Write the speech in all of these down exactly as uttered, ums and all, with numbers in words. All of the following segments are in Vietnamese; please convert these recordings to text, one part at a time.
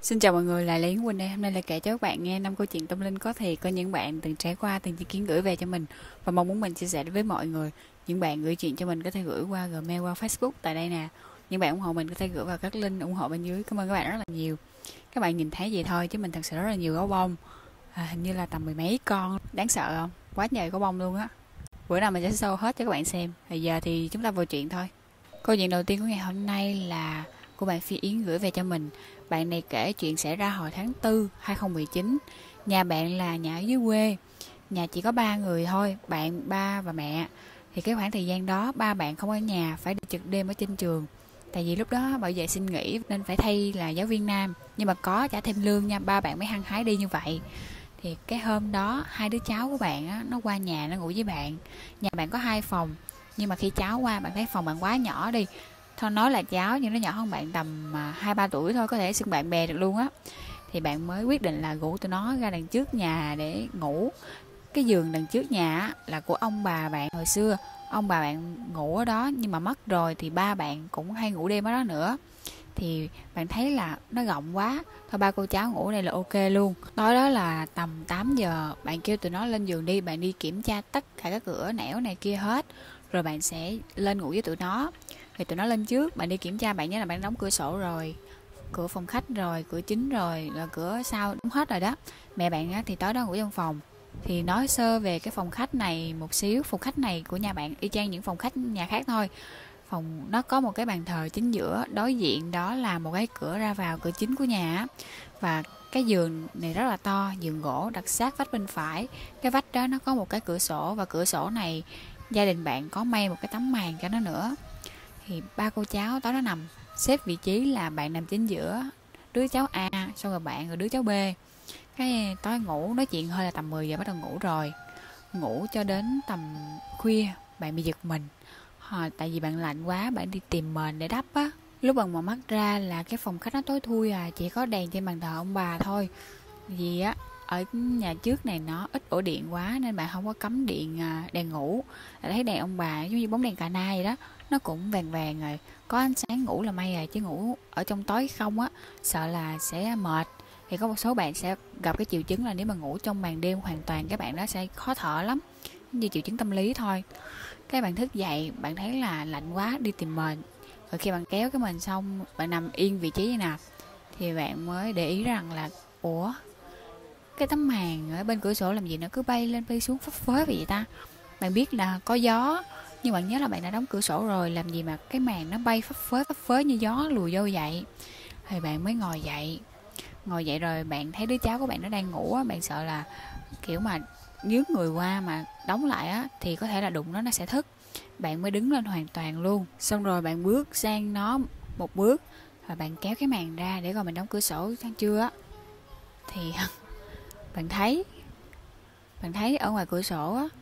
Xin chào mọi người, lại là Yến Quỳnh đây. Hôm nay là kể cho các bạn nghe năm câu chuyện tâm linh có thiệt, có những bạn từng trải qua, từng chứng kiến gửi về cho mình và mong muốn mình chia sẻ với mọi người. Những bạn gửi chuyện cho mình có thể gửi qua Gmail, qua Facebook tại đây nè. Những bạn ủng hộ mình có thể gửi vào các link ủng hộ bên dưới. Cảm ơn các bạn rất là nhiều. Các bạn nhìn thấy vậy thôi chứ mình thật sự rất là nhiều gấu bông. À, hình như là tầm mười mấy con, đáng sợ không? Quá trời gấu bông luôn á. Bữa nào mình sẽ show hết cho các bạn xem. Bây giờ thì chúng ta vào chuyện thôi. Câu chuyện đầu tiên của ngày hôm nay là của bạn Phi Yến gửi về cho mình. Bạn này kể chuyện xảy ra hồi tháng tư hai không một chín. Nhà bạn là nhà ở dưới quê. Nhà chỉ có ba người thôi, bạn, ba và mẹ. Thì cái khoảng thời gian đó ba bạn không ở nhà, phải đi trực đêm ở trên trường. Tại vì lúc đó bảo vệ xin nghỉ nên phải thay là giáo viên nam. Nhưng mà có trả thêm lương nha, ba bạn mới hăng hái đi như vậy. Thì cái hôm đó hai đứa cháu của bạn á, nó qua nhà nó ngủ với bạn. Nhà bạn có hai phòng, nhưng mà khi cháu qua bạn thấy phòng bạn quá nhỏ đi. Thôi nói là cháu nhưng nó nhỏ hơn bạn tầm hai ba tuổi thôi, có thể xưng bạn bè được luôn á. Thì bạn mới quyết định là rủ tụi nó ra đằng trước nhà để ngủ. Cái giường đằng trước nhà là của ông bà bạn hồi xưa. Ông bà bạn ngủ ở đó nhưng mà mất rồi thì ba bạn cũng hay ngủ đêm ở đó nữa. Thì bạn thấy là nó rộng quá, thôi ba cô cháu ngủ đây là ok luôn. Tối đó là tầm tám giờ, bạn kêu tụi nó lên giường đi, bạn đi kiểm tra tất cả các cửa nẻo này kia hết, rồi bạn sẽ lên ngủ với tụi nó. Thì tụi nó lên trước, bạn đi kiểm tra, bạn nhớ là bạn đóng cửa sổ rồi, cửa phòng khách rồi, cửa chính rồi, là cửa sau đóng hết rồi đó. Mẹ bạn á, thì tối đó ngủ trong phòng. Thì nói sơ về cái phòng khách này một xíu. Phòng khách này của nhà bạn y chang những phòng khách nhà khác thôi. Phòng nó có một cái bàn thờ chính giữa, đối diện đó là một cái cửa ra vào cửa chính của nhà. Và cái giường này rất là to, giường gỗ đặt sát vách bên phải. Cái vách đó nó có một cái cửa sổ, và cửa sổ này gia đình bạn có may một cái tấm màn cho nó nữa. Thì ba cô cháu tối đó nằm xếp vị trí là bạn nằm chính giữa, đứa cháu A, xong rồi bạn, rồi đứa cháu B. Cái tối ngủ nói chuyện hơi là tầm mười giờ bắt đầu ngủ rồi. Ngủ cho đến tầm khuya bạn bị giật mình. Hồi tại vì bạn lạnh quá, bạn đi tìm mền để đắp á. Lúc bạn mở mắt ra là cái phòng khách nó tối thui à, chỉ có đèn trên bàn thờ ông bà thôi. Vì á ở nhà trước này nó ít ổ điện quá nên bạn không có cắm điện à, đèn ngủ. Là thấy đèn ông bà giống như bóng đèn cà na vậy đó, nó cũng vàng vàng rồi, có ánh sáng ngủ là may rồi, chứ ngủ ở trong tối không á sợ là sẽ mệt. Thì có một số bạn sẽ gặp cái triệu chứng là nếu mà ngủ trong màn đêm hoàn toàn, các bạn đó sẽ khó thở lắm, như triệu chứng tâm lý thôi. Cái bạn thức dậy, bạn thấy là lạnh quá, đi tìm mền. Rồi khi bạn kéo cái mền xong, bạn nằm yên vị trí như nào, thì bạn mới để ý rằng là ủa, cái tấm màn ở bên cửa sổ làm gì nó cứ bay lên bay xuống phấp phới vậy ta. Bạn biết là có gió, nhưng bạn nhớ là bạn đã đóng cửa sổ rồi, làm gì mà cái màn nó bay phấp phới phấp phới như gió lùi vô vậy. Thì bạn mới ngồi dậy. Ngồi dậy rồi bạn thấy đứa cháu của bạn nó đang ngủ á, bạn sợ là kiểu mà nhướng người qua mà đóng lại á thì có thể là đụng nó nó sẽ thức. Bạn mới đứng lên hoàn toàn luôn, xong rồi bạn bước sang nó một bước, và bạn kéo cái màn ra để rồi mình đóng cửa sổ sang trưa á. Thì bạn thấy bạn thấy ở ngoài cửa sổ á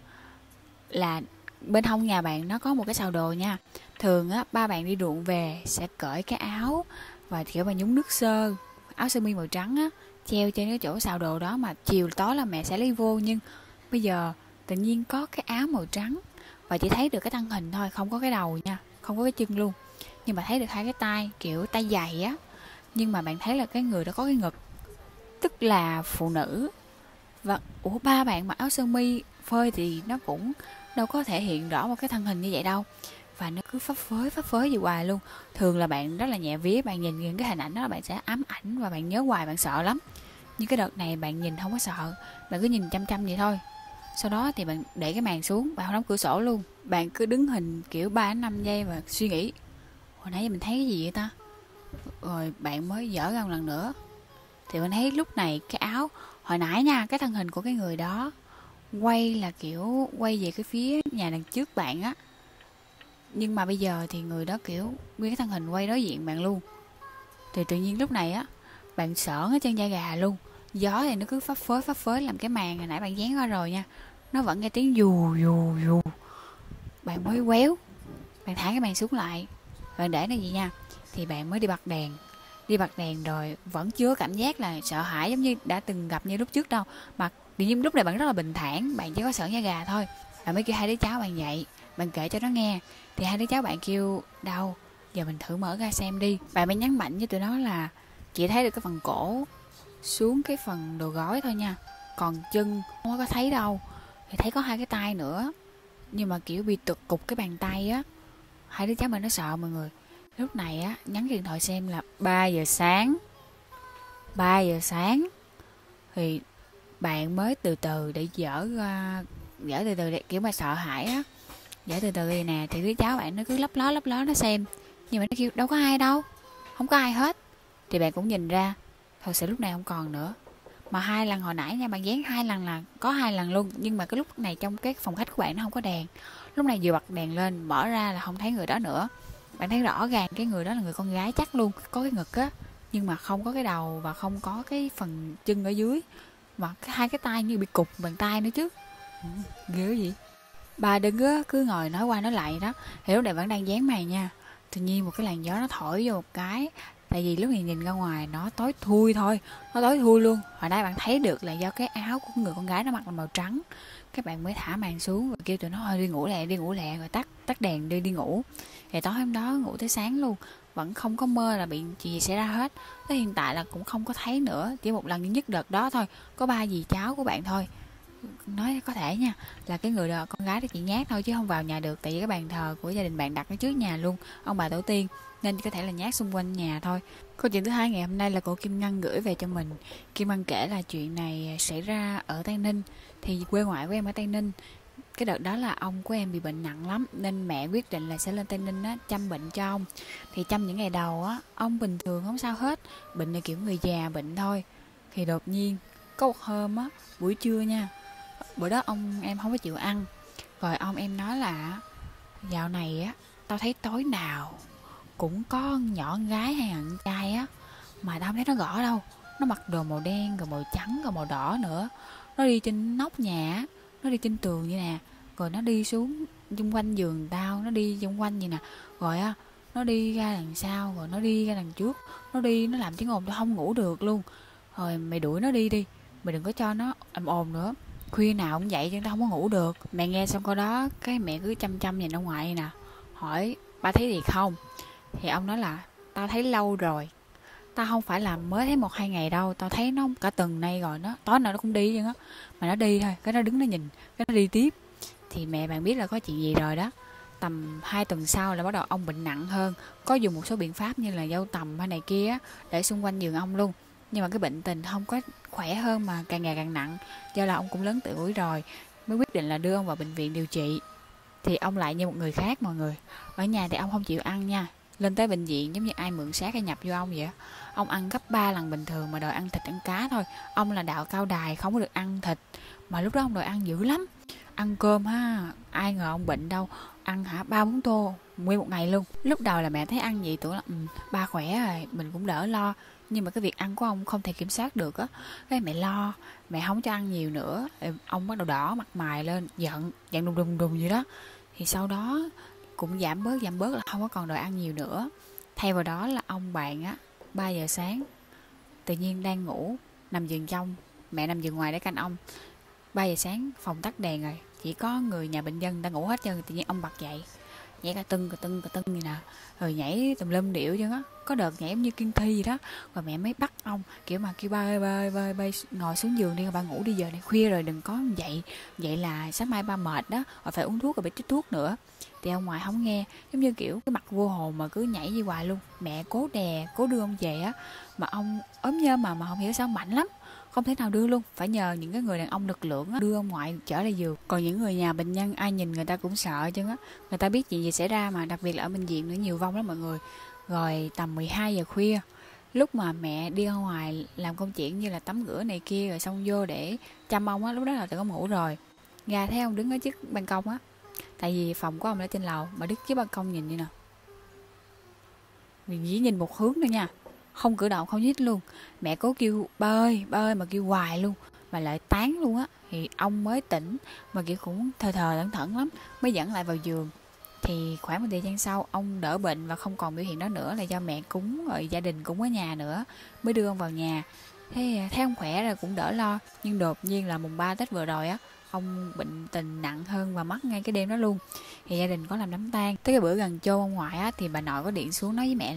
là bên hông nhà bạn nó có một cái sào đồ nha. Thường á ba bạn đi ruộng về sẽ cởi cái áo và kiểu mà nhúng nước sơ, áo sơ mi màu trắng á, treo trên cái chỗ sào đồ đó, mà chiều tối là mẹ sẽ lấy vô. Nhưng bây giờ tự nhiên có cái áo màu trắng và chỉ thấy được cái thân hình thôi, không có cái đầu nha, không có cái chân luôn, nhưng mà thấy được hai cái tay, kiểu tay dày á. Nhưng mà bạn thấy là cái người đó có cái ngực, tức là phụ nữ. Và ủa, ba bạn mặc áo sơ mi phơi thì nó cũng đâu có thể hiện rõ một cái thân hình như vậy đâu, và nó cứ phấp phới phấp phới gì hoài luôn. Thường là bạn rất là nhẹ vía, bạn nhìn những cái hình ảnh đó là bạn sẽ ám ảnh và bạn nhớ hoài, bạn sợ lắm. Nhưng cái đợt này bạn nhìn không có sợ, bạn cứ nhìn chăm chăm vậy thôi. Sau đó thì bạn để cái màn xuống, bạn không đóng cửa sổ luôn, bạn cứ đứng hình kiểu ba đến năm giây và suy nghĩ hồi nãy giờ mình thấy cái gì vậy ta. Rồi bạn mới dở ra một lần nữa, thì mình thấy lúc này cái áo hồi nãy nha, cái thân hình của cái người đó quay là kiểu quay về cái phía nhà đằng trước bạn á, nhưng mà bây giờ thì người đó kiểu nguyên cái thân hình quay đối diện bạn luôn. Thì tự nhiên lúc này á bạn sởn hết chân da gà luôn. Gió thì nó cứ phấp phới phấp phới, làm cái màn hồi nãy bạn dán qua rồi nha, nó vẫn nghe tiếng dù dù dù. Bạn mới quéo, bạn thả cái màn xuống lại, bạn để nó gì nha. Thì bạn mới đi bật đèn. Đi bật đèn rồi vẫn chưa cảm giác là sợ hãi giống như đã từng gặp như lúc trước đâu, mà tự nhiên lúc này bạn rất là bình thản, bạn chỉ có sởn da gà thôi. Bạn mới kêu hai đứa cháu bạn dậy, bạn kể cho nó nghe. Thì hai đứa cháu bạn kêu đâu, giờ mình thử mở ra xem đi. Bạn mới nhấn mạnh với tụi nó là chỉ thấy được cái phần cổ xuống cái phần đầu gối thôi nha, còn chân không có thấy đâu. Thì thấy có hai cái tay nữa, nhưng mà kiểu bị tụt cục cái bàn tay á. Hai đứa cháu mình nó sợ mọi người. Lúc này á nhắn điện thoại xem là ba giờ sáng. Ba giờ sáng thì bạn mới từ từ để dở ra, dở từ từ để kiểu mà sợ hãi á, dở từ từ đi nè. Thì đứa cháu bạn nó cứ lấp ló lấp ló nó xem, nhưng mà nó kêu đâu có ai đâu, không có ai hết. Thì bạn cũng nhìn ra thật sự lúc này không còn nữa. Mà hai lần hồi nãy nha, bạn dán hai lần là có hai lần luôn, nhưng mà cái lúc này trong cái phòng khách của bạn nó không có đèn. Lúc này vừa bật đèn lên mở ra là không thấy người đó nữa. Bạn thấy rõ ràng cái người đó là người con gái chắc luôn, có cái ngực á, nhưng mà không có cái đầu và không có cái phần chân ở dưới, mà cái hai cái tay như bị cụt bàn tay nữa chứ. Ừ, ghê gì. Bà đừng có cứ ngồi nói qua nói lại đó. Thì lúc này vẫn đang dán mày nha, tự nhiên một cái làn gió nó thổi vô một cái. Tại vì lúc này nhìn ra ngoài nó tối thui thôi, nó tối thui luôn. Hồi nãy bạn thấy được là do cái áo của người con gái nó mặc là màu trắng. Các bạn mới thả màn xuống và kêu tụi nó thôi đi ngủ lẹ, đi ngủ lẹ, rồi tắt tắt đèn đi đi ngủ. Thì tối hôm đó ngủ tới sáng luôn, vẫn không có mơ là bị chuyện gì xảy ra hết. Tới hiện tại là cũng không có thấy nữa, chỉ một lần duy nhất đợt đó thôi, có ba dì cháu của bạn thôi. Nói có thể nha, là cái người đó, con gái đó chỉ nhát thôi chứ không vào nhà được. Tại vì cái bàn thờ của gia đình bạn đặt ở trước nhà luôn, ông bà tổ tiên, nên có thể là nhát xung quanh nhà thôi. Câu chuyện thứ hai ngày hôm nay là cô Kim Ngân gửi về cho mình. Kim Ngân kể là chuyện này xảy ra ở Tây Ninh. Thì quê ngoại của em ở Tây Ninh. Cái đợt đó là ông của em bị bệnh nặng lắm, nên mẹ quyết định là sẽ lên Tây Ninh á, chăm bệnh cho ông. Thì chăm những ngày đầu á, ông bình thường không sao hết, bệnh là kiểu người già bệnh thôi. Thì đột nhiên có một hôm á, buổi trưa nha, bữa đó ông em không có chịu ăn. Rồi ông em nói là dạo này á, tao thấy tối nào cũng có con nhỏ con gái hay con trai á, mà tao không thấy nó rõ đâu. Nó mặc đồ màu đen, rồi màu trắng, rồi màu đỏ nữa. Nó đi trên nóc nhà á, nó đi trên tường như nè, rồi nó đi xuống xung quanh giường tao, nó đi xung quanh vậy nè. Rồi á, nó đi ra đằng sau, rồi nó đi ra đằng trước. Nó đi, nó làm tiếng ồn tao không ngủ được luôn. Rồi mày đuổi nó đi đi, mày đừng có cho nó ầm ồn nữa. Khuya nào cũng vậy chứ tao không có ngủ được. Mẹ nghe xong câu đó, cái mẹ cứ chăm chăm nhìn ông ngoại nè, hỏi ba thấy gì không. Thì ông nói là tao thấy lâu rồi, tao không phải là mới thấy một hai ngày đâu, tao thấy nó cả tuần nay rồi, nó tối nào nó cũng đi chứ á. Mà nó đi thôi, cái nó đứng nó nhìn, cái nó đi tiếp. Thì mẹ bạn biết là có chuyện gì rồi đó. Tầm hai tuần sau là bắt đầu ông bệnh nặng hơn, có dùng một số biện pháp như là dâu tằm hay này kia á, để xung quanh giường ông luôn. Nhưng mà cái bệnh tình không có khỏe hơn mà càng ngày càng nặng. Do là ông cũng lớn tuổi rồi, mới quyết định là đưa ông vào bệnh viện điều trị. Thì ông lại như một người khác mọi người. Ở nhà thì ông không chịu ăn nha, lên tới bệnh viện giống như ai mượn xác hay nhập vô ông vậy á. Ông ăn gấp ba lần bình thường mà đòi ăn thịt ăn cá thôi. Ông là đạo cao đài không có được ăn thịt, mà lúc đó ông đòi ăn dữ lắm. Ăn cơm ha, ai ngờ ông bệnh đâu, ăn hả ba bốn tô nguyên một ngày luôn. Lúc đầu là mẹ thấy ăn vậy tưởng là ừ, ba khỏe rồi mình cũng đỡ lo. Nhưng mà cái việc ăn của ông không thể kiểm soát được á. Cái mẹ lo, mẹ không cho ăn nhiều nữa. Ông bắt đầu đỏ mặt mày lên, giận, giận đùng đùng đùng vậy đó. Thì sau đó cũng giảm bớt giảm bớt là không có còn đòi ăn nhiều nữa. Thay vào đó là ông bạn á, ba giờ sáng tự nhiên đang ngủ, nằm giường trong, mẹ nằm giường ngoài để canh ông. Ba giờ sáng phòng tắt đèn rồi, chỉ có người nhà bệnh nhân đang ngủ hết trơn. Tự nhiên ông bật dậy, nhảy cả tưng cả tưng cả tưng như nè, rồi nhảy tùm lum điệu chứ á. Có đợt nhảy giống như kiên thi gì đó. Rồi mẹ mới bắt ông kiểu mà kêu ba ơi ba ơi ba ơi, ba ơi, ngồi xuống giường đi, ba ngủ đi, giờ này khuya rồi đừng có dậy. Vậy là sáng mai ba mệt đó, rồi phải uống thuốc rồi phải chích thuốc nữa. Thì ông ngoại không nghe, giống như kiểu cái mặt vô hồn mà cứ nhảy như hoài luôn. Mẹ cố đè, cố đưa ông về á, mà ông ốm nhơm mà mà không hiểu sao mạnh lắm, không thể nào đưa luôn, phải nhờ những cái người đàn ông lực lượng á, đưa ông ngoại trở lại giường. Còn những người nhà bệnh nhân ai nhìn người ta cũng sợ chứ á, người ta biết chuyện gì xảy ra mà, đặc biệt là ở bệnh viện nữa, nhiều vong lắm mọi người. Rồi tầm mười hai giờ khuya, lúc mà mẹ đi ra ngoài làm công chuyện như là tắm rửa này kia rồi xong vô để chăm ông á, lúc đó là tự ông ngủ rồi. Ra thấy ông đứng ở trước ban công á, tại vì phòng của ông ở trên lầu, mà đứng trước ban công nhìn như nè, mình chỉ nhìn một hướng thôi nha, không cử động không nhích luôn. Mẹ cố kêu ba ơi ba ơi mà kêu hoài luôn, mà lại tán luôn á. Thì ông mới tỉnh mà kiểu cũng thờ thờ thẫn thẫn lắm, mới dẫn lại vào giường. Thì khoảng một thời gian sau ông đỡ bệnh và không còn biểu hiện đó nữa, là do mẹ cúng rồi gia đình cũng ở nhà nữa, mới đưa ông vào nhà. Thế thấy ông khỏe rồi cũng đỡ lo. Nhưng đột nhiên là mùng ba Tết vừa rồi á, ông bệnh tình nặng hơn và mất ngay cái đêm đó luôn. Thì gia đình có làm đám tang. Tới cái bữa gần chôn ông ngoại á, thì bà nội có điện xuống nói với mẹ là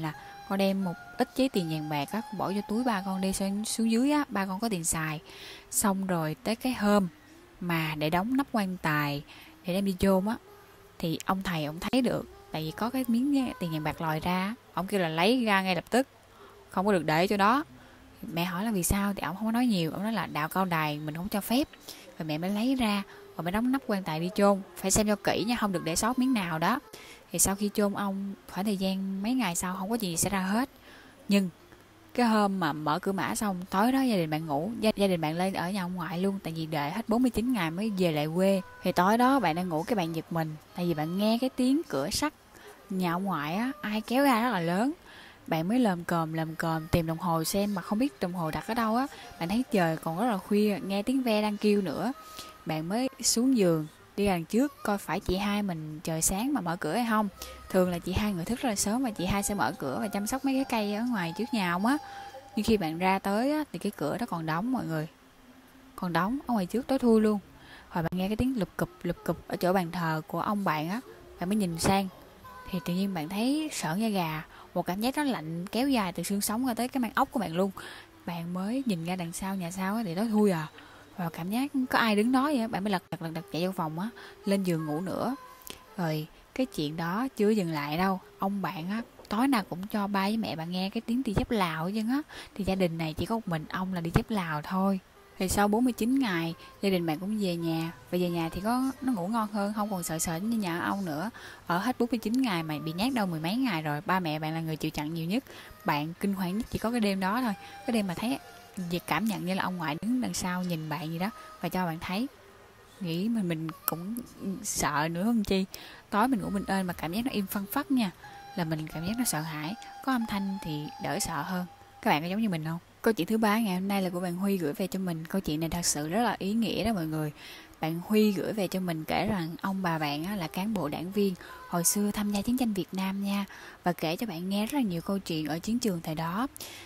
con đem một ít giấy tiền vàng bạc á, con bỏ vô túi ba con đi xuống, xuống dưới á, ba con có tiền xài. Xong rồi tới cái hôm mà để đóng nắp quan tài để đem đi chôn á, thì ông thầy ông thấy được, tại vì có cái miếng tiền vàng bạc lòi ra, ông kêu là lấy ra ngay lập tức, không có được để chỗ đó. Mẹ hỏi là vì sao, thì ông không có nói nhiều, ông nói là đạo cao đài mình không cho phép. Rồi mẹ mới lấy ra rồi mới đóng nắp quan tài đi chôn, phải xem cho kỹ nha, không được để sót miếng nào đó. Thì sau khi chôn ông, khoảng thời gian mấy ngày sau không có gì xảy ra hết. Nhưng cái hôm mà mở cửa mã xong, tối đó gia đình bạn ngủ, gia, gia đình bạn lên ở nhà ông ngoại luôn, tại vì đợi hết bốn mươi chín ngày mới về lại quê. Thì tối đó bạn đang ngủ, cái bạn giật mình, tại vì bạn nghe cái tiếng cửa sắt nhà ông ngoại á, ai kéo ra rất là lớn. Bạn mới lờm cồm lờm cồm tìm đồng hồ xem mà không biết đồng hồ đặt ở đâu á. Bạn thấy trời còn rất là khuya, nghe tiếng ve đang kêu nữa. Bạn mới xuống giường đi ra đằng trước coi phải chị hai mình trời sáng mà mở cửa hay không. Thường là chị hai người thức rất là sớm và chị hai sẽ mở cửa và chăm sóc mấy cái cây ở ngoài trước nhà ông á. Nhưng khi bạn ra tới á, thì cái cửa đó còn đóng mọi người, còn đóng ở ngoài trước tối thui luôn. Rồi bạn nghe cái tiếng lụp cụp lụp cụp ở chỗ bàn thờ của ông bạn á. Bạn mới nhìn sang thì tự nhiên bạn thấy sởn da gà, một cảm giác nó lạnh kéo dài từ xương sống ra tới cái mang ốc của bạn luôn. Bạn mới nhìn ra đằng sau nhà sau á, thì tối thui à, và cảm giác có ai đứng đó vậy. Bạn mới lật đật lật đật chạy vô phòng á, lên giường ngủ nữa. Rồi cái chuyện đó chưa dừng lại đâu, ông bạn á tối nào cũng cho ba với mẹ bạn nghe cái tiếng đi dép Lào chứ á. Thì gia đình này chỉ có một mình ông là đi dép Lào thôi. Thì sau bốn mươi chín ngày gia đình bạn cũng về nhà. Và về nhà thì có nó ngủ ngon hơn, không còn sợ sợ như nhà ông nữa. Ở hết bốn mươi chín ngày mà bị nhát đâu mười mấy ngày rồi, ba mẹ bạn là người chịu chặn nhiều nhất. Bạn kinh hoàng nhất chỉ có cái đêm đó thôi. Cái đêm mà thấy việc cảm nhận như là ông ngoại đứng đằng sau nhìn bạn gì đó và cho bạn thấy, nghĩ mình mình cũng sợ nữa hơn chi. Tối mình ngủ mình ên mà cảm giác nó im phăng phắc nha, là mình cảm giác nó sợ hãi. Có âm thanh thì đỡ sợ hơn. Các bạn có giống như mình không? Câu chuyện thứ ba ngày hôm nay là của bạn Huy gửi về cho mình. Câu chuyện này thật sự rất là ý nghĩa đó mọi người. Bạn Huy gửi về cho mình kể rằng ông bà bạn là cán bộ đảng viên hồi xưa tham gia chiến tranh Việt Nam nha, và kể cho bạn nghe rất là nhiều câu chuyện ở chiến trường thời đó.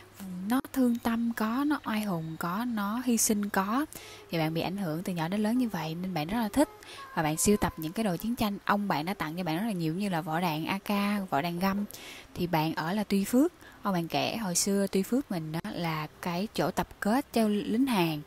Nó thương tâm có, nó oai hùng có, nó hy sinh có. Thì bạn bị ảnh hưởng từ nhỏ đến lớn như vậy nên bạn rất là thích, và bạn sưu tập những cái đồ chiến tranh ông bạn đã tặng cho bạn rất là nhiều, như là vỏ đạn a ca, vỏ đạn găm. Thì bạn ở là Tuy Phước. Ông bạn kể hồi xưa Tuy Phước mình đó là cái chỗ tập kết cho lính Hàn,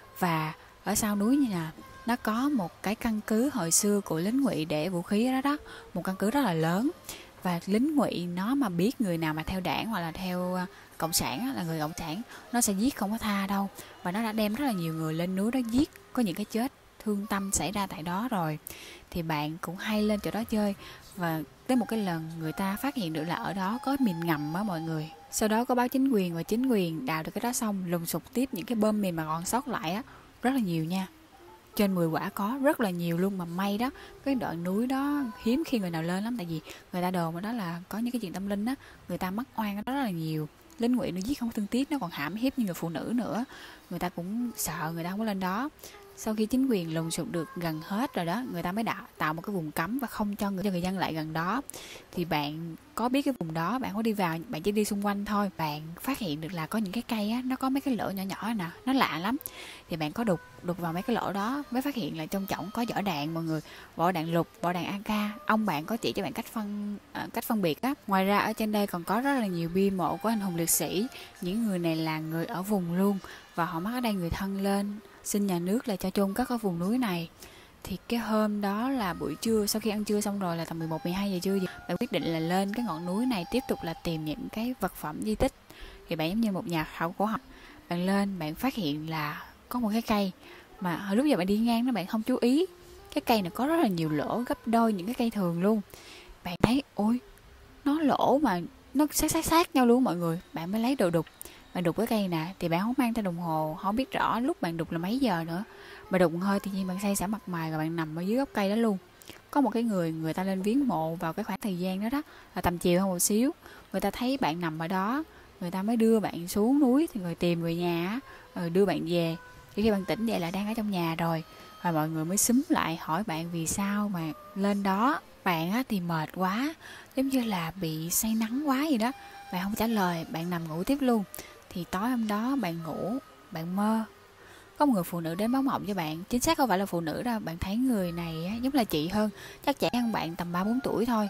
và ở sau núi như nè, nó có một cái căn cứ hồi xưa của lính Ngụy để vũ khí đó đó, một căn cứ rất là lớn. Và lính Ngụy nó mà biết người nào mà theo đảng hoặc là theo cộng sản là người cộng sản, nó sẽ giết không có tha đâu. Và nó đã đem rất là nhiều người lên núi đó giết, có những cái chết thương tâm xảy ra tại đó rồi. Thì bạn cũng hay lên chỗ đó chơi, và tới một cái lần người ta phát hiện được là ở đó có mìn ngầm á mọi người. Sau đó có báo chính quyền, và chính quyền đào được cái đó xong lùng sục tiếp những cái bom mìn mà còn sót lại á, rất là nhiều nha. Trên mười quả có, rất là nhiều luôn. Mà may đó, cái đoạn núi đó hiếm khi người nào lên lắm, tại vì người ta đồn ở đó là có những cái chuyện tâm linh á, người ta mắc oan ở đó rất là nhiều. Lính Ngụy nó giết không thương tiếc, nó còn hãm hiếp như người phụ nữ nữa. Người ta cũng sợ, người ta không có lên đó. Sau khi chính quyền lùng sục được gần hết rồi đó, người ta mới đạo, tạo một cái vùng cấm và không cho người, cho người dân lại gần đó. Thì bạn có biết cái vùng đó, bạn có đi vào, bạn chỉ đi xung quanh thôi. Bạn phát hiện được là có những cái cây á, nó có mấy cái lỗ nhỏ nhỏ nè, nó lạ lắm. Thì bạn có đục đục vào mấy cái lỗ đó, mới phát hiện là trong trọng có vỏ đạn mọi người, vỏ đạn lục, vỏ đạn a ca. Ông bạn có chỉ cho bạn cách phân à, cách phân biệt á. Ngoài ra ở trên đây còn có rất là nhiều bia mộ của anh hùng liệt sĩ. Những người này là người ở vùng luôn, và họ mắc ở đây người thân lên xin nhà nước là cho chôn cất ở vùng núi này. Thì cái hôm đó là buổi trưa, sau khi ăn trưa xong rồi là tầm mười một mười hai giờ trưa, bạn quyết định là lên cái ngọn núi này tiếp tục là tìm những cái vật phẩm di tích. Thì bạn giống như một nhà khảo cổ học, bạn lên bạn phát hiện là có một cái cây mà hồi lúc giờ bạn đi ngang đó bạn không chú ý. Cái cây này có rất là nhiều lỗ, gấp đôi những cái cây thường luôn. Bạn thấy ôi, nó lỗ mà nó sát sát sát nhau luôn mọi người. Bạn mới lấy đồ đục, bạn đục cái cây nè, thì bạn không mang theo đồng hồ, không biết rõ lúc bạn đục là mấy giờ nữa. Bạn đục hơi tự nhiên bạn say xả mặt mày, rồi bạn nằm ở dưới gốc cây đó luôn. Có một cái người, người ta lên viếng mộ vào cái khoảng thời gian đó đó, là tầm chiều hơn một xíu. Người ta thấy bạn nằm ở đó, người ta mới đưa bạn xuống núi, thì người tìm người nhà rồi đưa bạn về. Thì khi bạn tỉnh dậy là đang ở trong nhà rồi, và mọi người mới xúm lại hỏi bạn vì sao mà lên đó. Bạn á thì mệt quá, giống như là bị say nắng quá gì đó. Bạn không trả lời, bạn nằm ngủ tiếp luôn. Thì tối hôm đó bạn ngủ, bạn mơ có một người phụ nữ đến báo mộng cho bạn. Chính xác không phải là phụ nữ đâu, bạn thấy người này á, giống là chị hơn, chắc trẻ hơn bạn tầm ba bốn tuổi thôi.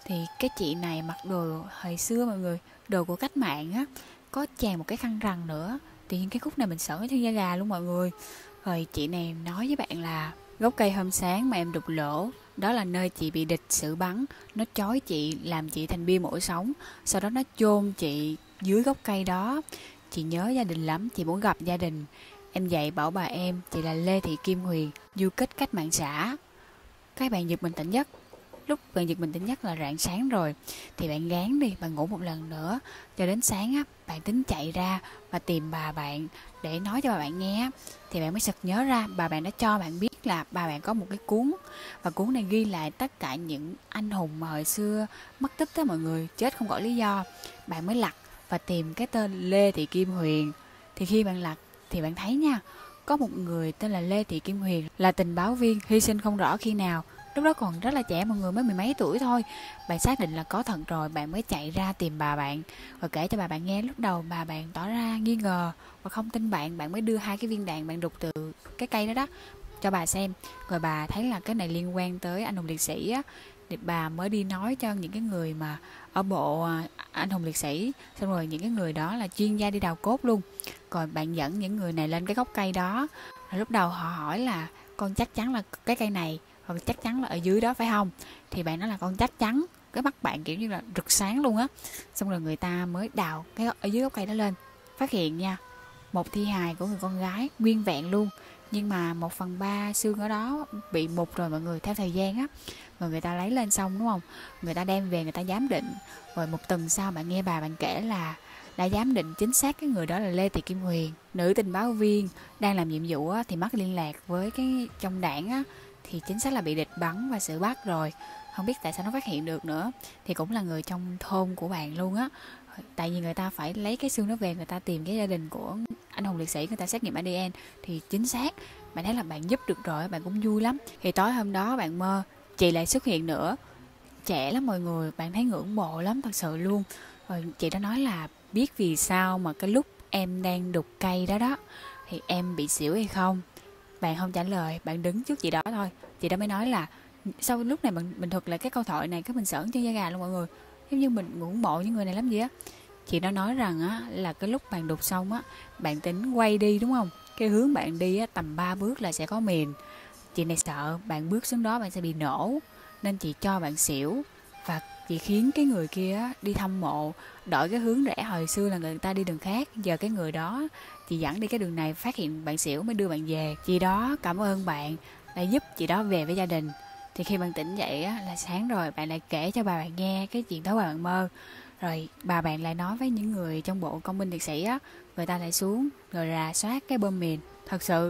Thì cái chị này mặc đồ hồi xưa mọi người, đồ của cách mạng á, có chàng một cái khăn rằn nữa. Tự nhiên cái khúc này mình sợ cái chân da gà luôn mọi người. Rồi chị này nói với bạn là gốc cây hôm sáng mà em đục lỗ, đó là nơi chị bị địch xử bắn. Nó trói chị, làm chị thành bia mổ sống. Sau đó nó chôn chị dưới gốc cây đó. Chị nhớ gia đình lắm, chị muốn gặp gia đình. Em dạy bảo bà em, chị là Lê Thị Kim Huyền, du kích cách mạng xã. Các bạn giật mình tỉnh giấc. Lúc bạn giật mình tỉnh giấc là rạng sáng rồi, thì bạn gán đi, bạn ngủ một lần nữa cho đến sáng á, bạn tính chạy ra và tìm bà bạn để nói cho bà bạn nghe. Thì bạn mới sực nhớ ra bà bạn đã cho bạn biết là bà bạn có một cái cuốn, và cuốn này ghi lại tất cả những anh hùng mà hồi xưa mất tích đó mọi người, chết không rõ lý do. Bạn mới lật và tìm cái tên Lê Thị Kim Huyền. Thì khi bạn lật thì bạn thấy nha, có một người tên là Lê Thị Kim Huyền, là tình báo viên hy sinh không rõ khi nào. Lúc đó còn rất là trẻ mọi người, mới mười mấy tuổi thôi. Bạn xác định là có thật rồi, bạn mới chạy ra tìm bà bạn và kể cho bà bạn nghe. Lúc đầu bà bạn tỏ ra nghi ngờ và không tin bạn. Bạn mới đưa hai cái viên đạn bạn đục từ cái cây đó đó cho bà xem. Rồi bà thấy là cái này liên quan tới anh hùng liệt sĩ á, thì bà mới đi nói cho những cái người mà ở bộ anh hùng liệt sĩ. Xong rồi những cái người đó là chuyên gia đi đào cốt luôn. Rồi bạn dẫn những người này lên cái gốc cây đó. Rồi lúc đầu họ hỏi là con chắc chắn là cái cây này, hoặc chắc chắn là ở dưới đó phải không? Thì bạn nói là con chắc chắn. Cái mắt bạn kiểu như là rực sáng luôn á. Xong rồi người ta mới đào cái ở dưới gốc cây đó lên, phát hiện nha, một thi hài của người con gái nguyên vẹn luôn. Nhưng mà một phần ba xương ở đó bị mục rồi mọi người, theo thời gian á. Rồi người ta lấy lên xong đúng không, người ta đem về người ta giám định. Rồi một tuần sau bạn nghe bà bạn kể là đã giám định chính xác cái người đó là Lê Thị Kim Huyền, nữ tình báo viên đang làm nhiệm vụ á, thì mất liên lạc với cái trong đảng á, thì chính xác là bị địch bắn và xử bắt rồi. Không biết tại sao nó phát hiện được nữa. Thì cũng là người trong thôn của bạn luôn á. Tại vì người ta phải lấy cái xương đó về, người ta tìm cái gia đình của anh hùng liệt sĩ, người ta xét nghiệm a đê en thì chính xác. Bạn thấy là bạn giúp được rồi, bạn cũng vui lắm. Thì tối hôm đó bạn mơ chị lại xuất hiện nữa, trẻ lắm mọi người, bạn thấy ngưỡng mộ lắm thật sự luôn. Rồi chị đã nói là biết vì sao mà cái lúc em đang đục cây đó đó thì em bị xỉu hay không. Bạn không trả lời, bạn đứng trước chị đó thôi. Chị đó mới nói là sau lúc này mình mình thuật lại cái câu thoại này, cái mình sởn chân da gà luôn mọi người, giống như mình ngưỡng mộ những người này lắm vậy á. Chị đó nói rằng á là cái lúc bạn đục xong á, bạn tính quay đi đúng không, cái hướng bạn đi á tầm ba bước là sẽ có mìn. Chị này sợ bạn bước xuống đó bạn sẽ bị nổ, nên chị cho bạn xỉu. Và chị khiến cái người kia á, đi thăm mộ, đổi cái hướng rẽ hồi xưa là người ta đi đường khác, giờ cái người đó chị dẫn đi cái đường này, phát hiện bạn xỉu mới đưa bạn về. Chị đó cảm ơn bạn đã giúp chị đó về với gia đình. Thì khi bạn tỉnh dậy á, là sáng rồi, bạn lại kể cho bà bạn nghe cái chuyện tối bà bạn mơ. Rồi bà bạn lại nói với những người trong bộ công binh liệt sĩ á, người ta lại xuống rồi rà soát cái bom mìn. Thật sự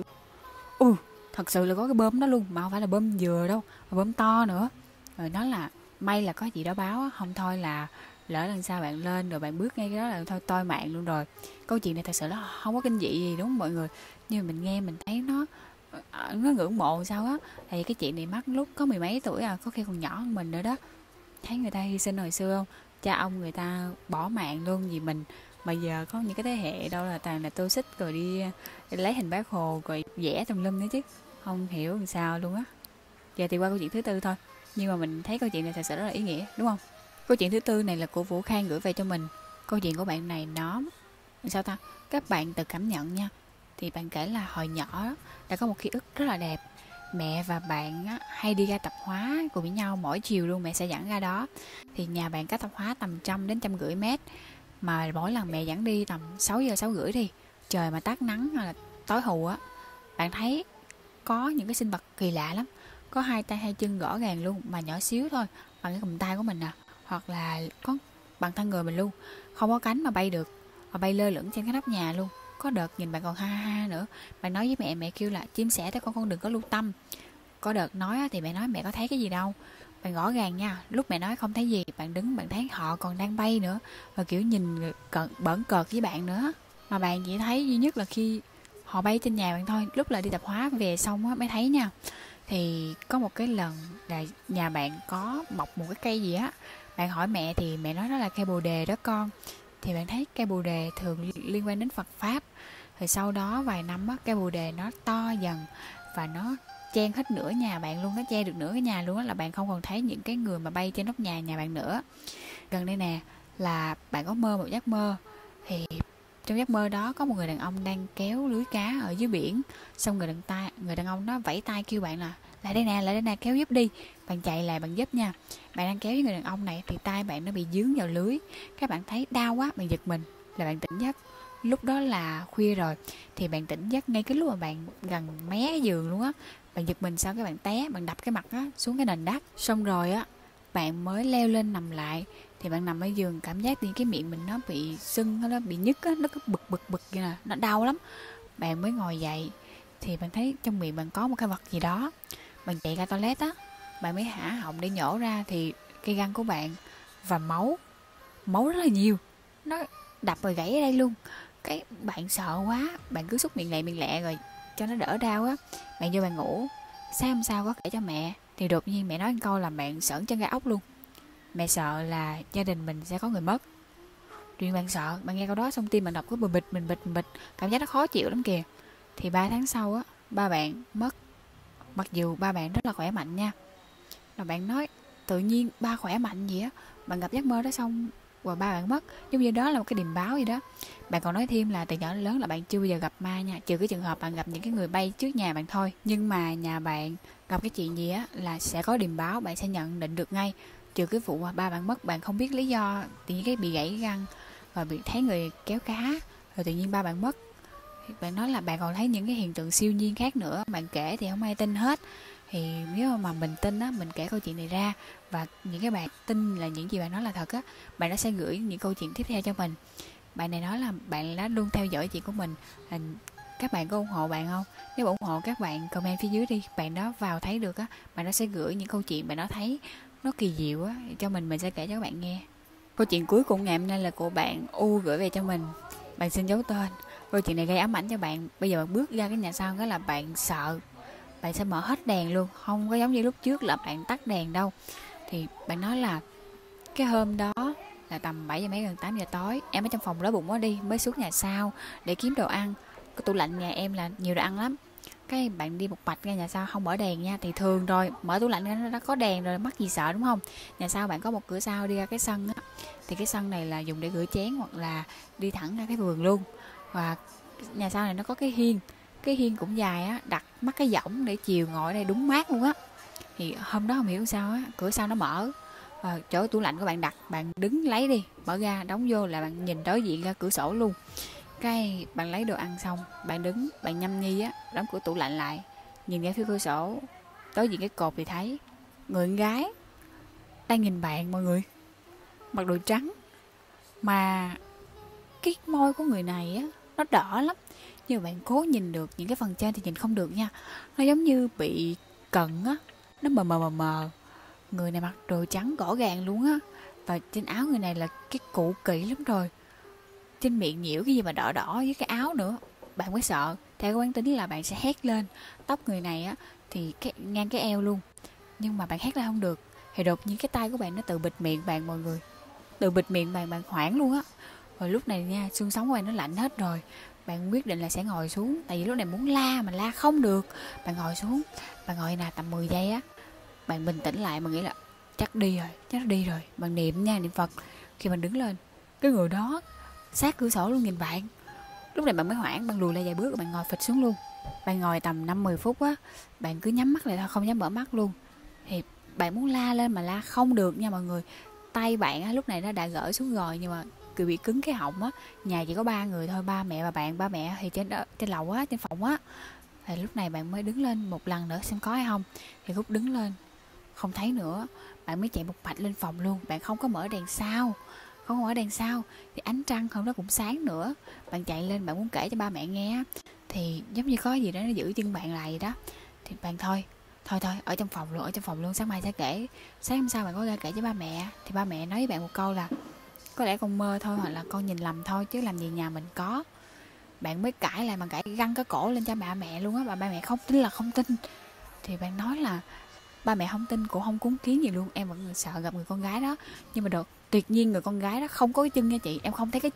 ừ thật sự là có cái bom đó luôn, mà không phải là bom dừa đâu, mà bom to nữa. Rồi nói là may là có gì đó báo á, không thôi là lỡ lần sau bạn lên rồi bạn bước ngay cái đó là thôi toi mạng luôn rồi. Câu chuyện này thật sự nó không có kinh dị gì đúng không mọi người, nhưng mà mình nghe mình thấy nó nó ngưỡng mộ sao á. Thì cái chị này mất lúc có mười mấy tuổi à, có khi còn nhỏ hơn mình nữa đó. Thấy người ta hy sinh hồi xưa không, cha ông người ta bỏ mạng luôn vì mình. Mà giờ có những cái thế hệ đâu là toàn là tô xích rồi đi, đi lấy hình Bác Hồ rồi vẽ tùm lum nữa chứ, không hiểu làm sao luôn á. Giờ thì qua câu chuyện thứ tư thôi, nhưng mà mình thấy câu chuyện này thật sự rất là ý nghĩa đúng không. Câu chuyện thứ tư này là của Vũ Khang gửi về cho mình. Câu chuyện của bạn này nó sao ta, các bạn tự cảm nhận nha. Thì bạn kể là hồi nhỏ đã có một ký ức rất là đẹp. Mẹ và bạn á, hay đi ra tập hóa cùng với nhau, mỗi chiều luôn mẹ sẽ dẫn ra đó. Thì nhà bạn cách tập hóa tầm trăm đến trăm rưỡi mét, mà mỗi lần mẹ dẫn đi tầm sáu giờ sáu rưỡi đi, trời mà tát nắng hay là tối hù á, bạn thấy có những cái sinh vật kỳ lạ lắm. Có hai tay hai chân rõ ràng luôn, mà nhỏ xíu thôi, bằng cái cầm tay của mình à, hoặc là có bằng thân người mình luôn, không có cánh mà bay được, mà bay lơ lửng trên cái nóc nhà luôn. Có đợt nhìn bạn còn ha ha ha nữa, bạn nói với mẹ, mẹ kêu là chim sẻ tới con con đừng có lưu tâm. Có đợt nói thì mẹ nói mẹ có thấy cái gì đâu, bạn rõ ràng nha, lúc mẹ nói không thấy gì, bạn đứng bạn thấy họ còn đang bay nữa, và kiểu nhìn cợt, bỡn cợt với bạn nữa. Mà bạn chỉ thấy duy nhất là khi họ bay trên nhà bạn thôi, lúc là đi tập hóa về xong á mới thấy nha. Thì có một cái lần là nhà bạn có mọc một cái cây gì á, bạn hỏi mẹ thì mẹ nói đó là cây bồ đề đó con. Thì bạn thấy cây bồ đề thường liên quan đến Phật Pháp. Rồi sau đó vài năm á, cây bồ đề nó to dần và nó che hết nửa nhà bạn luôn, nó che được nửa cái nhà luôn á, là bạn không còn thấy những cái người mà bay trên nóc nhà nhà bạn nữa. Gần đây nè, là bạn có mơ một giấc mơ, thì trong giấc mơ đó có một người đàn ông đang kéo lưới cá ở dưới biển, xong người đàn tay người đàn ông đó vẫy tay kêu bạn là lại đây nè, lại đây nè, kéo giúp đi. Bạn chạy lại bạn giúp nha. Bạn đang kéo với người đàn ông này thì tay bạn nó bị dướng vào lưới, các bạn thấy đau quá, bạn giật mình là bạn tỉnh giấc. Lúc đó là khuya rồi, thì bạn tỉnh giấc ngay cái lúc mà bạn gần mé cái giường luôn á. Bạn giật mình, sau cái bạn té, bạn đập cái mặt á xuống cái nền đất, xong rồi á bạn mới leo lên nằm lại. Thì bạn nằm ở giường, cảm giác thì cái miệng mình nó bị sưng, nó bị nhức á, nó cứ bực bực bực vậy nè, nó đau lắm. Bạn mới ngồi dậy thì bạn thấy trong miệng bạn có một cái vật gì đó. Bạn chạy ra toilet á, bạn mới hả họng để nhổ ra thì cây răng của bạn và máu, máu rất là nhiều, nó đập rồi gãy ở đây luôn. Cái bạn sợ quá, bạn cứ xúc miệng lẹ miệng lẹ rồi cho nó đỡ đau á. Bạn vô bạn ngủ. Sáng hôm sau có kể cho mẹ, thì đột nhiên mẹ nói một câu làm bạn sởn chân gai ốc luôn. Mẹ sợ là gia đình mình sẽ có người mất. Chuyện bạn sợ, bạn nghe câu đó xong tim bạn đập cứ bịch bịch mình bịch bịch, cảm giác nó khó chịu lắm kìa. Thì ba tháng sau á, ba bạn mất. Mặc dù ba bạn rất là khỏe mạnh nha. Rồi bạn nói tự nhiên ba khỏe mạnh gì á, bạn gặp giấc mơ đó xong rồi ba bạn mất, giống như đó là một cái điềm báo gì đó. Bạn còn nói thêm là từ nhỏ đến lớn là bạn chưa bao giờ gặp ma nha, trừ cái trường hợp bạn gặp những cái người bay trước nhà bạn thôi. Nhưng mà nhà bạn gặp cái chuyện gì á là sẽ có điềm báo, bạn sẽ nhận định được ngay. Trừ cái vụ mà ba bạn mất, bạn không biết lý do, tự nhiên cái bị gãy răng, rồi bị thấy người kéo cá, rồi tự nhiên ba bạn mất. Bạn nói là bạn còn thấy những cái hiện tượng siêu nhiên khác nữa, bạn kể thì không ai tin hết. Thì nếu mà mình tin á, mình kể câu chuyện này ra và những cái bạn tin là những gì bạn nói là thật á, bạn nó sẽ gửi những câu chuyện tiếp theo cho mình. Bạn này nói là bạn đã luôn theo dõi chuyện của mình, là các bạn có ủng hộ bạn không? Nếu ủng hộ các bạn comment phía dưới đi, bạn đó vào thấy được á, bạn đó sẽ gửi những câu chuyện bạn đó thấy nó kỳ diệu á cho mình, mình sẽ kể cho các bạn nghe. Câu chuyện cuối cùng ngày hôm nay là của bạn U gửi về cho mình. Bạn xin giấu tên. Câu chuyện này gây ám ảnh cho bạn. Bây giờ bạn bước ra cái nhà sau đó là bạn sợ, bạn sẽ mở hết đèn luôn, không có giống như lúc trước là bạn tắt đèn đâu. Thì bạn nói là cái hôm đó là tầm bảy giờ mấy gần tám giờ tối, em ở trong phòng đói bụng quá đi, mới xuống nhà sau để kiếm đồ ăn. Cái tủ lạnh nhà em là nhiều đồ ăn lắm. Cái bạn đi một mạch ra nhà sau không mở đèn nha, thì thường rồi mở tủ lạnh ra nó đã có đèn rồi, mắc gì sợ đúng không? Nhà sau bạn có một cửa sau đi ra cái sân á, thì cái sân này là dùng để rửa chén hoặc là đi thẳng ra cái vườn luôn. Và nhà sau này nó có cái hiên, cái hiên cũng dài á, đặt mắc cái võng để chiều ngồi đây đúng mát luôn á. Thì hôm đó không hiểu sao á, cửa sau nó mở, và chỗ tủ lạnh của bạn đặt, bạn đứng lấy đi, mở ra đóng vô là bạn nhìn đối diện ra cửa sổ luôn. Cái bạn lấy đồ ăn xong, bạn đứng, bạn nhâm nhi á, đóng cửa tủ lạnh lại, nhìn ra phía cửa sổ, đối diện cái cột thì thấy người con gái đang nhìn bạn mọi người, mặc đồ trắng, mà cái môi của người này á nó đỏ lắm, nhưng mà bạn cố nhìn được những cái phần trên thì nhìn không được nha, nó giống như bị cận á, nó mờ mờ mờ mờ. Người này mặc đồ trắng rõ ràng luôn á, và trên áo người này là cái cũ kỹ lắm rồi, trên miệng nhiễu cái gì mà đỏ đỏ với cái áo nữa. Bạn mới sợ, theo cái quán tính là bạn sẽ hét lên. Tóc người này á thì cái, ngang cái eo luôn, nhưng mà bạn hét lên không được, thì đột nhiên cái tay của bạn nó tự bịt miệng bạn mọi người, tự bịt miệng bạn, bạn hoảng luôn á. Rồi lúc này nha, xương sống của bạn nó lạnh hết rồi, bạn quyết định là sẽ ngồi xuống, tại vì lúc này muốn la mà la không được. Bạn ngồi xuống, bạn ngồi nè tầm mười giây á, bạn bình tĩnh lại, bạn nghĩ là chắc đi rồi, chắc đi rồi, bạn niệm nha, niệm Phật. Khi bạn đứng lên, cái người đó sát cửa sổ luôn nhìn bạn. Lúc này bạn mới hoảng, bạn lùi lại vài bước rồi bạn ngồi phịch xuống luôn. Bạn ngồi tầm năm mười phút á, bạn cứ nhắm mắt lại thôi, không dám mở mắt luôn. Thì bạn muốn la lên mà la không được nha mọi người. Tay bạn á, lúc này nó đã gỡ xuống rồi, nhưng mà cứ bị cứng cái họng á. Nhà chỉ có ba người thôi, ba mẹ và bạn. Ba mẹ thì trên đó, trên lầu á, trên phòng á. Thì lúc này bạn mới đứng lên một lần nữa xem có hay không. Thì lúc đứng lên không thấy nữa, bạn mới chạy một mạch lên phòng luôn. Bạn không có mở đèn sau, không có mở đèn sau thì ánh trăng hôm đó cũng sáng nữa. Bạn chạy lên, bạn muốn kể cho ba mẹ nghe, thì giống như có gì đó nó giữ chân bạn lại vậy đó. Thì bạn thôi thôi thôi ở trong phòng luôn, ở trong phòng luôn, sáng mai sẽ kể. Sáng hôm sau bạn có ra kể cho ba mẹ, thì ba mẹ nói với bạn một câu là có lẽ con mơ thôi, hoặc là con nhìn lầm thôi, chứ làm gì nhà mình có. Bạn mới cãi lại, bằng cãi găng cái cổ lên cho ba mẹ luôn á. Bà ba mẹ không tin là không tin. Thì bạn nói là ba mẹ không tin cũng không cúng kiến gì luôn, em vẫn sợ gặp người con gái đó. Nhưng mà được tuyệt nhiên người con gái đó không có cái chân nha chị, em không thấy cái chân,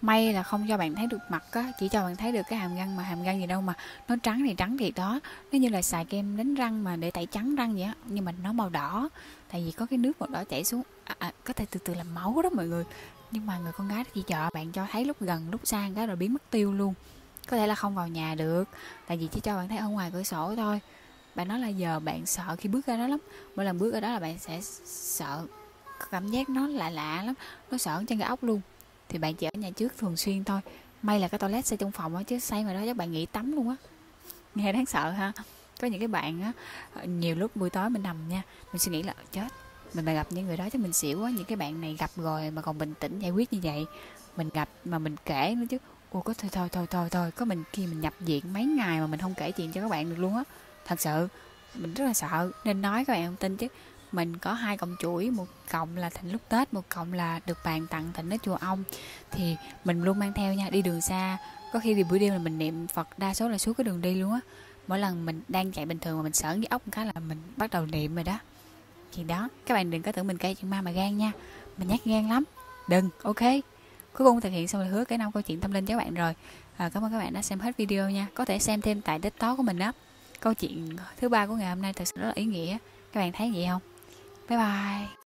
May là không cho bạn thấy được mặt á, chỉ cho bạn thấy được cái hàm răng, mà hàm răng gì đâu mà nó trắng thì trắng thiệt đó. Nó như là xài kem đánh răng mà để tẩy trắng răng vậy á, nhưng mà nó màu đỏ, tại vì có cái nước màu đỏ chảy xuống. À, à, có thể từ từ làm máu đó mọi người. Nhưng mà người con gái chỉ chờ bạn cho thấy lúc gần lúc xa cái rồi biến mất tiêu luôn. Có thể là không vào nhà được, tại vì chỉ cho bạn thấy ở ngoài cửa sổ thôi. Bạn nói là giờ bạn sợ khi bước ra đó lắm, mỗi lần bước ra đó là bạn sẽ sợ, cảm giác nó lạ lạ lắm, nó sợ chân cái ốc luôn. Thì bạn chỉ ở nhà trước thường xuyên thôi. May là cái toilet xây trong phòng á, chứ xây mà đó chắc bạn nghỉ tắm luôn á. Nghe đáng sợ ha. Có những cái bạn á, nhiều lúc buổi tối mình nằm nha, mình suy nghĩ là chết, mình mà gặp những người đó chắc mình xỉu quá. Những cái bạn này gặp rồi mà còn bình tĩnh giải quyết như vậy, mình gặp mà mình kể nữa chứ. Ủa có thôi thôi thôi thôi thôi có mình khi mình nhập viện mấy ngày mà mình không kể chuyện cho các bạn được luôn á. Thật sự mình rất là sợ nên nói các bạn không tin chứ. Mình có hai cọng chuỗi, một cọng là Thịnh lúc Tết, một cọng là được bạn tặng Thịnh ở chùa Ông. Thì mình luôn mang theo nha, đi đường xa, có khi đi buổi đêm là mình niệm Phật, đa số là suốt cái đường đi luôn á. Mỗi lần mình đang chạy bình thường mà mình sợ cái ốc một cái là mình bắt đầu niệm rồi đó. Thì đó, các bạn đừng có tưởng mình kể chuyện ma mà gan nha, mình nhát gan lắm. Đừng, ok. Cuối cùng thực hiện xong rồi, hứa kể năm câu chuyện tâm linh cho các bạn rồi. À, cảm ơn các bạn đã xem hết video nha. Có thể xem thêm tại TikTok của mình đó. Câu chuyện thứ ba của ngày hôm nay thật sự rất là ý nghĩa. Các bạn thấy vậy không? Bye bye.